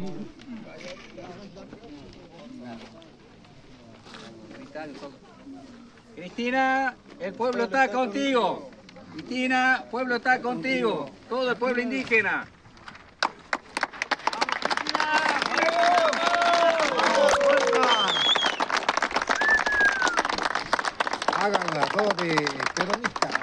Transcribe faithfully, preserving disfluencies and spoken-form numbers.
Cristina, el pueblo está contigo. Cristina, el pueblo está contigo. Todo el pueblo indígena. Hagan la voz de peronista.